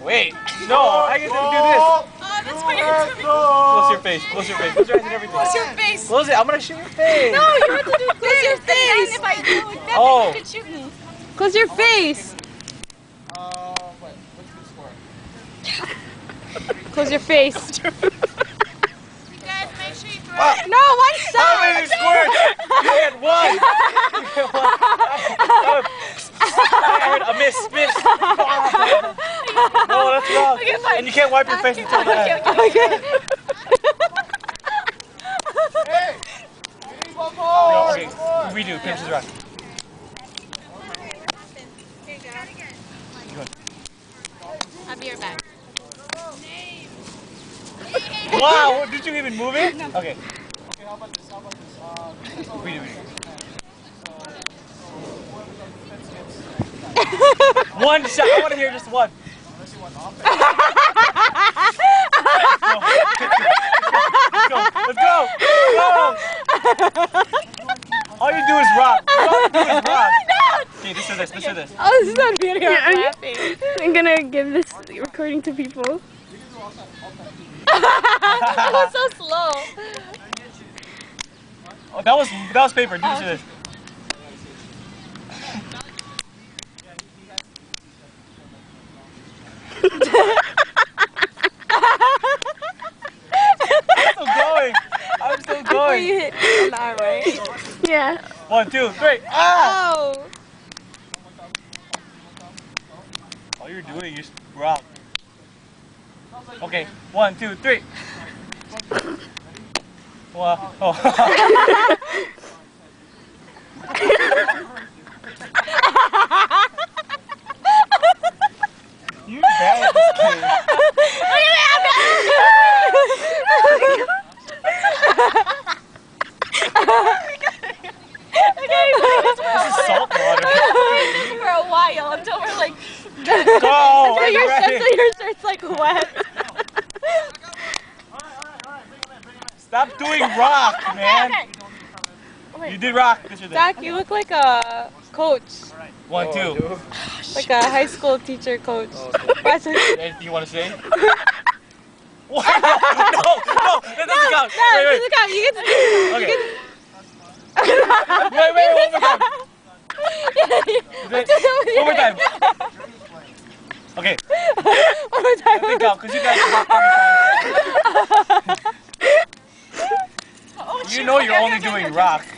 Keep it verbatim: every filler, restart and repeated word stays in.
Wait. No, I get to do this. Oh, that's weird. Close your face. Close your face. Close your eyes and everything. Close your face. Close it. I'm gonna shoot your face. No, you have to do close your face. If I do nothing, oh. you can shoot me. Close your face. Uh, wait, what's the score? Close your face. You guys, make sure you throw Ah. it. No, one How shot. many squared? You get one. You get one. I heard a miss, miss. No, that's wrong. Okay, fine. And you can't wipe your face until Okay, that. okay, okay. Hey! We need one No, more! okay. One more. We do. Pinch is rock. I'll be right back. Wow, did you even move it? Okay. Okay, how about this? How about this? Uh, We do, we do. One shot. I want to hear just one. unless you want offense. Let's go. Let's go. Go. All you do is rock. All you do is rock. Okay, this is this. This is this. Oh, this is not video. I'm laughing. I'm gonna give this recording to people. That was so slow. Oh, that was that was paper. Do this. Do this. I'm still going. I'm still Before going. you hit on the arm, right? Yeah. One, two, three. Ah! Oh. All you're doing is rock. Okay, one, two, three. Wow. Oh. You bad at this game. This is salt water. For a while until we're like. Go! So Are you your, ready? so your shirt's like wet. Stop doing rock, man. You did rock. This is it. Zach, you look like a coach. One, two. Like a high school teacher coach. Watch it. Anything you want to say? What? No, no, that doesn't count. No, Wait, it wait. doesn't count. You get to Okay. Wait, wait, one more time. Wait, one more time. Okay. One more time. That didn't count because you guys did it three times. You know you're only doing rock.